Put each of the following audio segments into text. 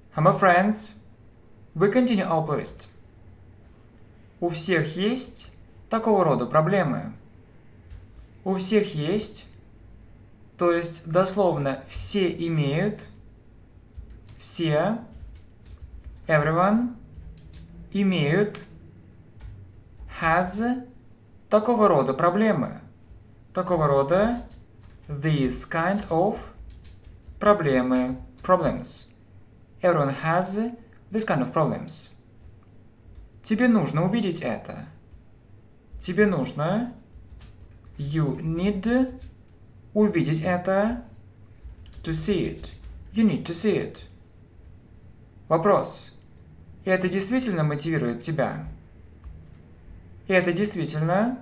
Hello, friends. We continue our playlist. У всех есть такого рода проблемы. У всех есть, то есть дословно все имеют, все, everyone, имеют, has, такого рода проблемы. Такого рода, these kind of, проблемы, problems. Everyone has this kind of problems. Тебе нужно увидеть это. Тебе нужно, you need, увидеть это, to see it. You need to see it. Вопрос. Это действительно мотивирует тебя? Это действительно?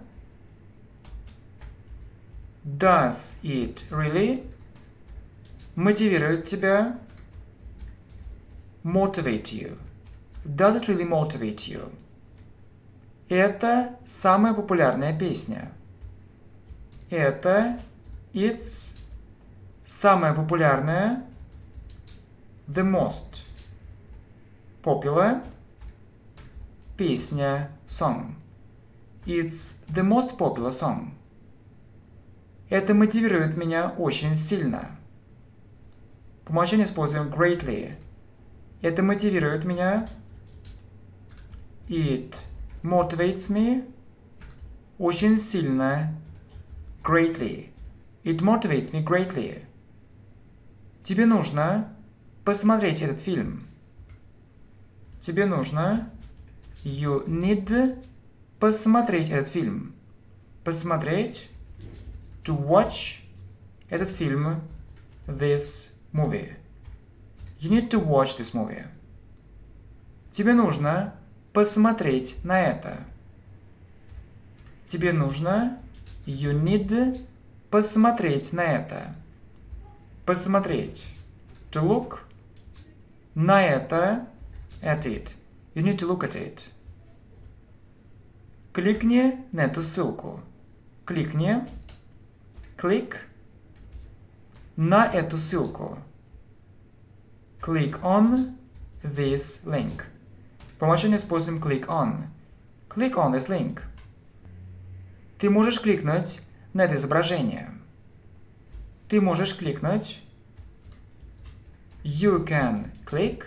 Does it really мотивирует тебя? Motivate you. Does it really motivate you? Это самая популярная песня. Это it's самая популярная, the most popular песня, song. It's the most popular song. Это мотивирует меня очень сильно. По умолчанию используем greatly. Это мотивирует меня. It motivates me очень сильно. Greatly. It motivates me greatly. Тебе нужно посмотреть этот фильм. Тебе нужно, you need, посмотреть этот фильм. Посмотреть, to watch этот фильм, this movie. You need to watch this movie. Тебе нужно посмотреть на это. Тебе нужно, you need, посмотреть на это. Посмотреть. To look. На это. At it. You need to look at it. Кликни на эту ссылку. Кликни. Click. На эту ссылку. Click on this link. По умолчанию используем click on. Click on this link. Ты можешь кликнуть на это изображение. Ты можешь кликнуть. You can click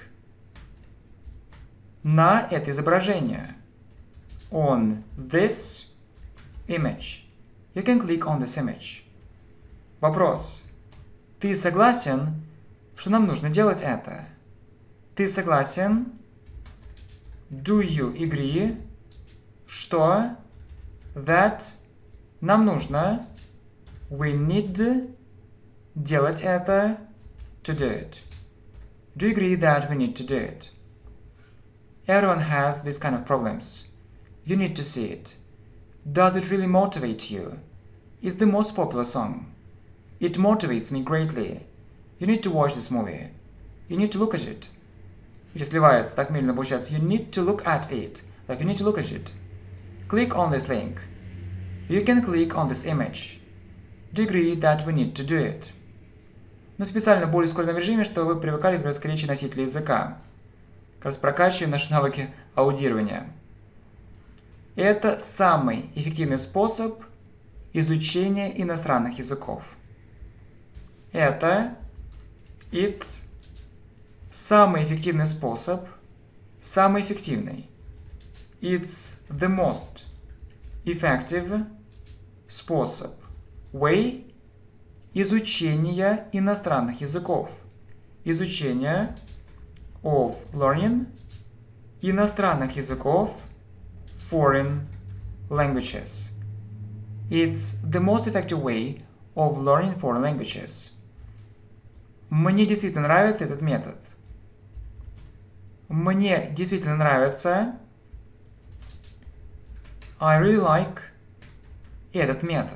на это изображение. On this image. You can click on this image. Вопрос. Ты согласен, что нам нужно делать это? Ты согласен? Do you agree? Что? That нам нужно. We need делать это. To do it. Do you agree that we need to do it? Everyone has these kind of problems. You need to see it. Does it really motivate you? It's the most popular song. It motivates me greatly. You need to watch this movie. You need to look at it. It сливается, так медленно получается. You need to look at it. Like you need to look at it. Click on this link. You can click on this image. Do you agree that we need to do it? Но специально в более ускоренном режиме, чтобы вы привыкали к речи носителя языка. Как раз прокачиваем наши навыки аудирования. Это самый эффективный способ изучения иностранных языков. Это it's самый эффективный способ, самый эффективный. It's the most effective способ, way изучения иностранных языков. Изучение of learning иностранных языков, foreign languages. It's the most effective way of learning foreign languages. Мне действительно нравится этот метод. Мне действительно нравится. I really like этот метод.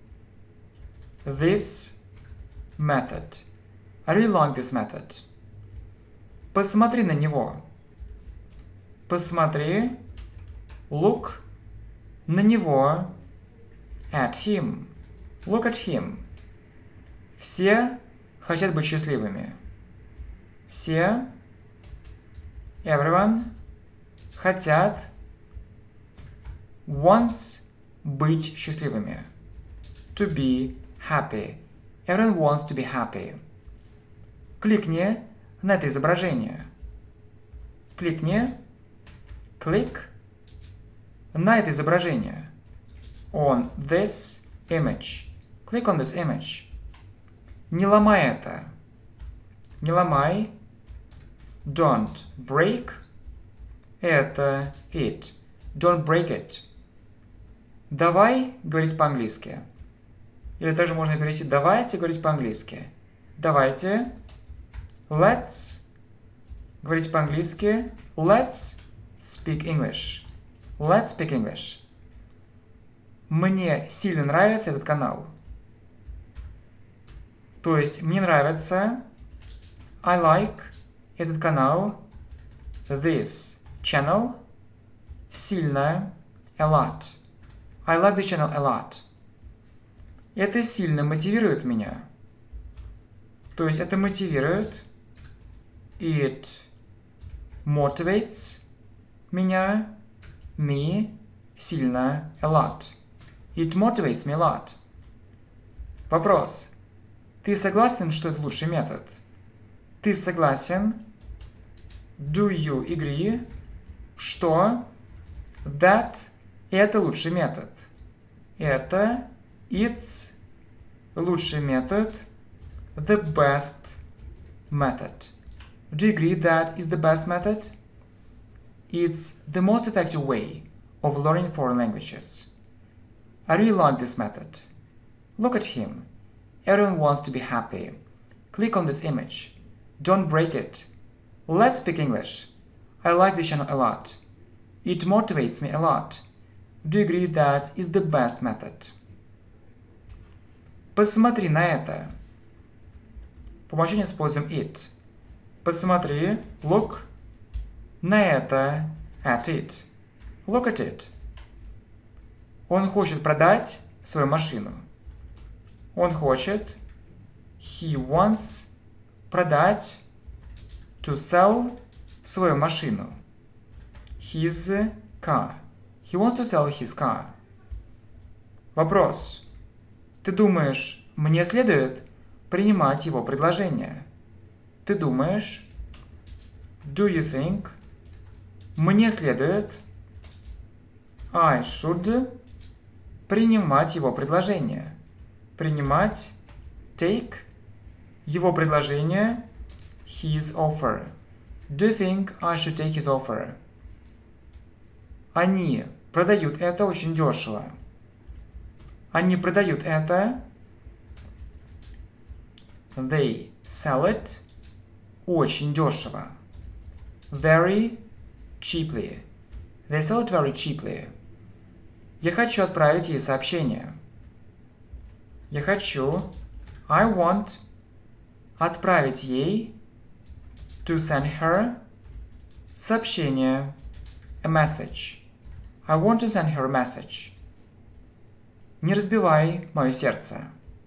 This method. I really like this method. Посмотри на него. Посмотри. Look на него. At him. Look at him. Все хотят быть счастливыми. Все everyone хотят wants быть счастливыми. To be happy. Everyone wants to be happy. Кликни на это изображение. Кликни. Click на это изображение. On this image. Click on this image. Не ломай это. Не ломай. Don't break. Это it. Don't break it. Давай говорить по-английски. Или также можно перевести давайте говорить по-английски. Давайте. Let's говорить по-английски. Let's speak English. Let's speak English. Мне сильно нравится этот канал. То есть мне нравится I like этот канал, this channel, сильно, a lot. I like the channel a lot. Это сильно мотивирует меня. То есть это мотивирует, it motivates меня, me, сильно, a lot. It motivates me a lot. Вопрос. Ты согласен, что это лучший метод? Ты согласен? Do you agree? Что? That это лучший метод. Это it's лучший метод. The best method. Do you agree that is the best method? It's the most effective way of learning foreign languages. I really like this method. Look at him. Everyone wants to be happy. Click on this image. Don't break it. Let's speak English. I like this channel a lot. It motivates me a lot. Do you agree that is the best method? Посмотри на это. По умолчанию используем it. Посмотри, look, на это, at it. Look at it. Он хочет продать свою машину. Он хочет, he wants, продать, to sell, свою машину. His car. He wants to sell his car. Вопрос. Ты думаешь, мне следует принимать его предложение? Ты думаешь, do you think, мне следует, I should, принимать его предложение? Принимать, take, его предложение, his offer. Do you think I should take his offer? Они продают это очень дешево. Они продают это, they sell it, очень дешево. Very cheaply. They sell it very cheaply. Я хочу отправить ей сообщение. Я хочу, I want, отправить ей, to send her, сообщение, a message. I want to send her a message. Не разбивай мое сердце.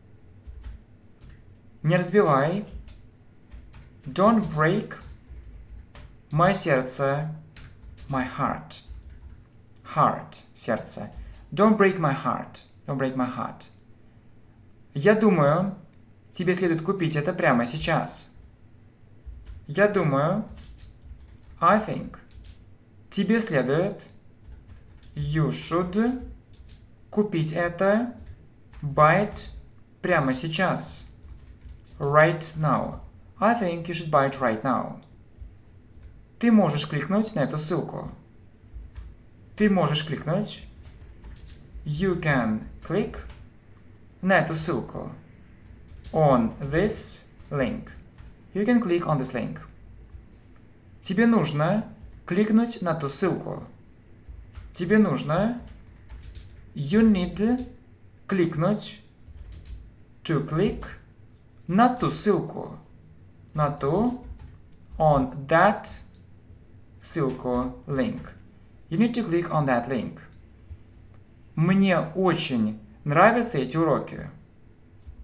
Не разбивай. Don't break мое сердце. My heart. Heart. Сердце. Don't break my heart. Don't break my heart. Я думаю, тебе следует купить это прямо сейчас. Я думаю, I think, тебе следует, you should, купить это, buy it, прямо сейчас. Right now. I think you should buy it right now. Ты можешь кликнуть на эту ссылку. Ты можешь кликнуть, you can click, на эту ссылку. On this link. You can click on this link. Тебе нужно кликнуть на ту ссылку. Тебе нужно, you need, кликнуть, to click, на ту ссылку. На ту, on that, ссылку, link. You need to click on that link. Мне очень нравятся эти уроки.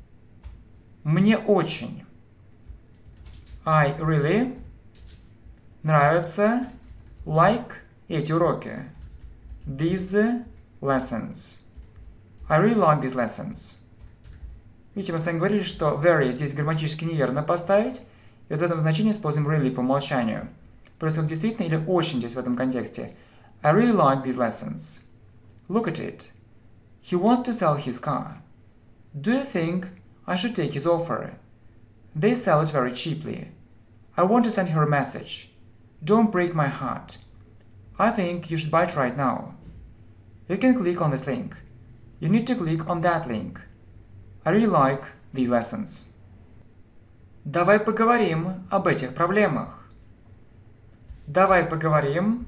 Мне очень. I really. нравятся, like эти уроки. These lessons. I really like these lessons. Видите, мы с вами говорили, что very здесь грамматически неверно поставить, и вот в этом значении используем really по умолчанию. Просто действительно или очень здесь в этом контексте. I really like these lessons. Look at it. He wants to sell his car. Do you think I should take his offer? They sell it very cheaply. I want to send her a message. Don't break my heart. I think you should buy it right now. You can click on this link. You need to click on that link. I really like these lessons. Давай поговорим об этих проблемах. Давай поговорим.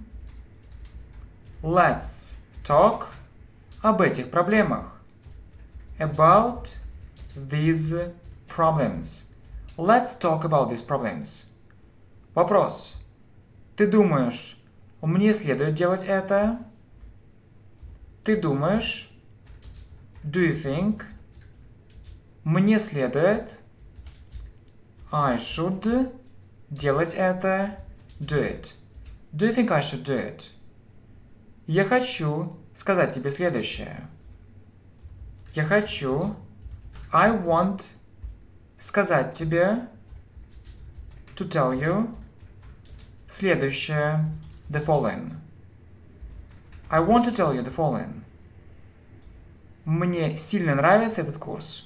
Let's talk об этих проблемах. About these problems. Let's talk about these problems. Вопрос. Ты думаешь, мне следует делать это? Ты думаешь? Do you think? Мне следует? I should делать это. Do it. Do you think I should do it? Я хочу сказать тебе следующее. Я хочу. I want сказать тебе. To tell you. Следующее. The following. I want to tell you the following. Мне сильно нравится этот курс.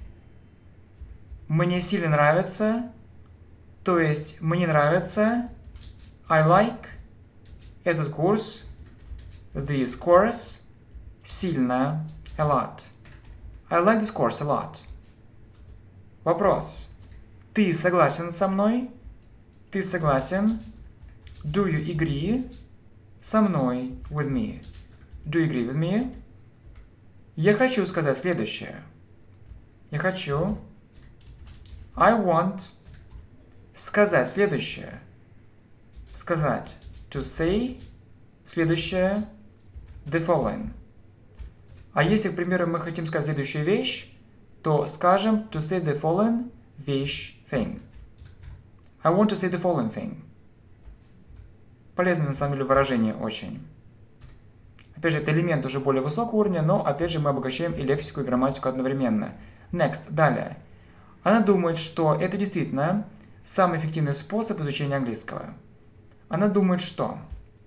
Мне сильно нравится. То есть мне нравится. I like этот курс. This course. Сильно. A lot. I like this course a lot. Вопрос. Ты согласен со мной? Ты согласен? Do you agree? Со мной. With me. Do you agree with me? Я хочу сказать следующее. Я хочу. I want. Сказать следующее. Сказать. To say. Следующее. The following. А если, к примеру, мы хотим сказать следующую вещь, то скажем to say the following вещь, thing. I want to say the following thing. Полезное на самом деле выражение очень. Опять же, это элемент уже более высокого уровня, но опять же мы обогащаем и лексику, и грамматику одновременно. Next. Далее. Она думает, что это действительно самый эффективный способ изучения английского. Она думает, что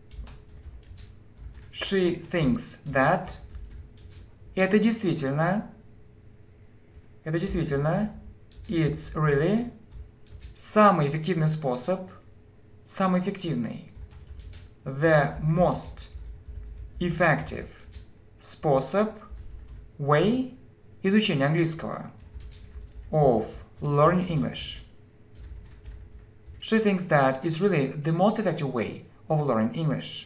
she thinks that это действительно it's really самый эффективный способ, самый эффективный. The most effective способ, way изучения английского. Of learning English. She thinks that it's really the most effective way of learning English.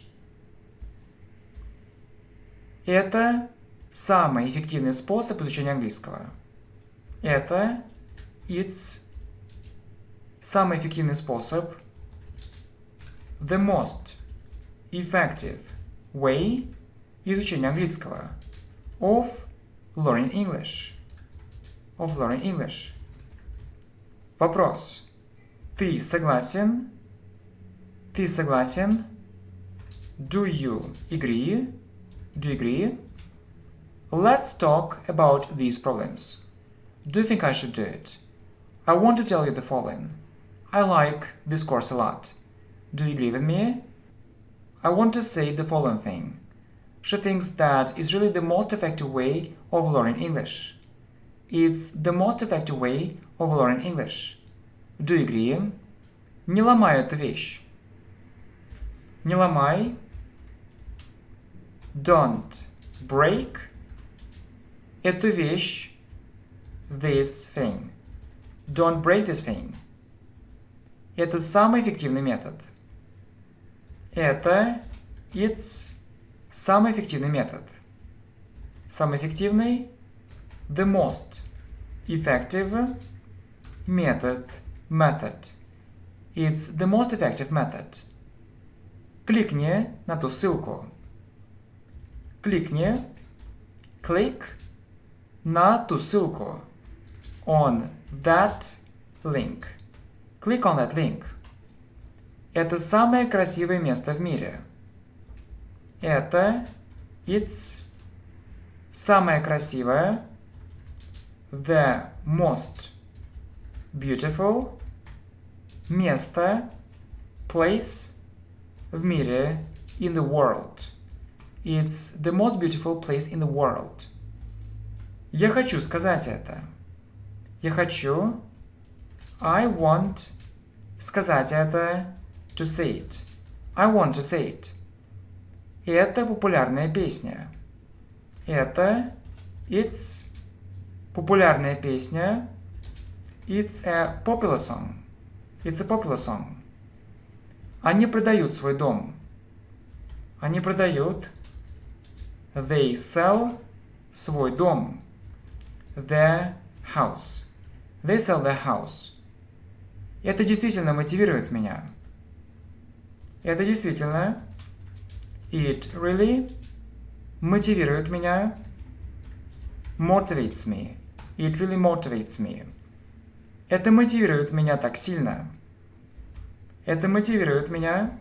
Это самый эффективный способ изучения английского. Это it's самый эффективный способ. The most effective way изучения английского. Of learning English. Of learning English. Вопрос. Ты согласен? Ты согласен? Do you agree? Do you agree? Let's talk about these problems. Do you think I should do it? I want to tell you the following. I like this course a lot. Do you agree with me? I want to say the following thing. She thinks that it's really the most effective way of learning English. It's the most effective way of learning English. Do you agree? Не ломай эту вещь. Не ломай. Don't break эту вещь. This thing. Don't break this thing. Это самый эффективный метод. Это it's самый эффективный метод. Самый эффективный the most effective method. It's the most effective method. Кликни на ту ссылку. Кликни. Click на ту ссылку. On that link. Click on that link. Это самое красивое место в мире. Это it's самое красивое. The most beautiful место, place в мире, in the world. It's the most beautiful place in the world. Я хочу сказать это. Я хочу. I want сказать это. To say it. I want to say it. Это популярная песня. Это it's популярная песня. It's a popular song. It's a popular song. Они продают свой дом. Они продают. They sell свой дом. Their house. They sell their house. Это действительно мотивирует меня. Это действительно. It really мотивирует меня. Motivates me. It really motivates me. Это мотивирует меня так сильно. Это мотивирует меня.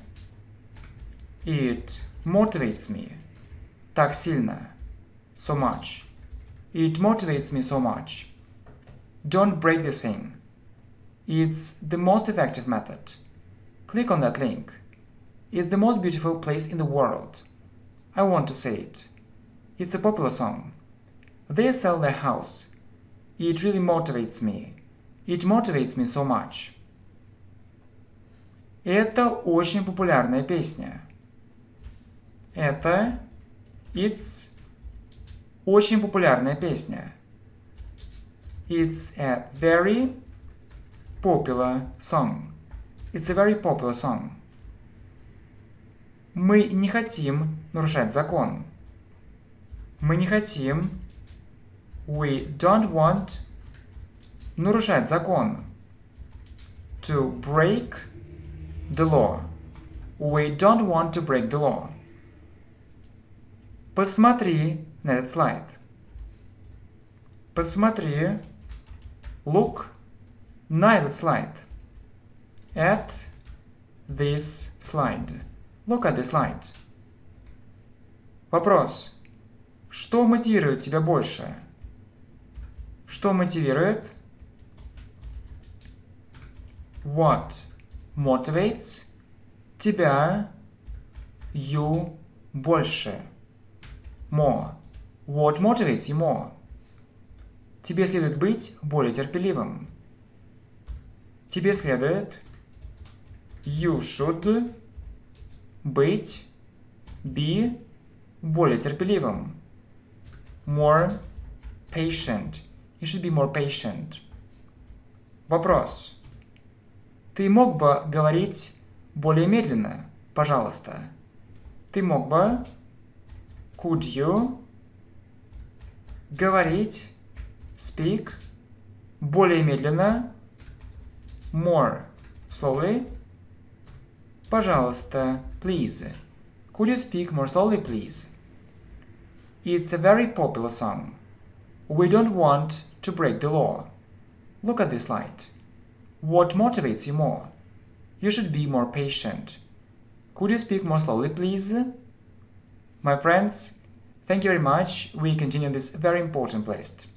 It motivates me. Так сильно. So much. It motivates me so much. Don't break this thing. It's the most effective method. Click on that link. It's the most beautiful place in the world. I want to say it. It's a popular song. They sell their house. It really motivates me. It motivates me so much. Это очень популярная песня. Это it's очень популярная песня. It's a very popular song. It's a very popular song. Мы не хотим нарушать закон. Мы не хотим. We don't want нарушать закон. To break the law. We don't want to break the law. Посмотри на этот слайд. Посмотри. Look на этот слайд. At this slide. Look at this slide. Вопрос. Что мотивирует тебя больше? Что мотивирует? What motivates тебя, you, больше? More. What motivates you more? Тебе следует быть более терпеливым. Тебе следует you should быть be более терпеливым. More patient. You should be more patient. Вопрос. Ты мог бы говорить более медленно, пожалуйста? Ты мог бы could you говорить speak более медленно more slowly? Пожалуйста, please. Could you speak more slowly, please? It's a very popular song. We don't want to break the law. Look at this slide. What motivates you more? You should be more patient. Could you speak more slowly, please? My friends, thank you very much. We continue this very important playlist.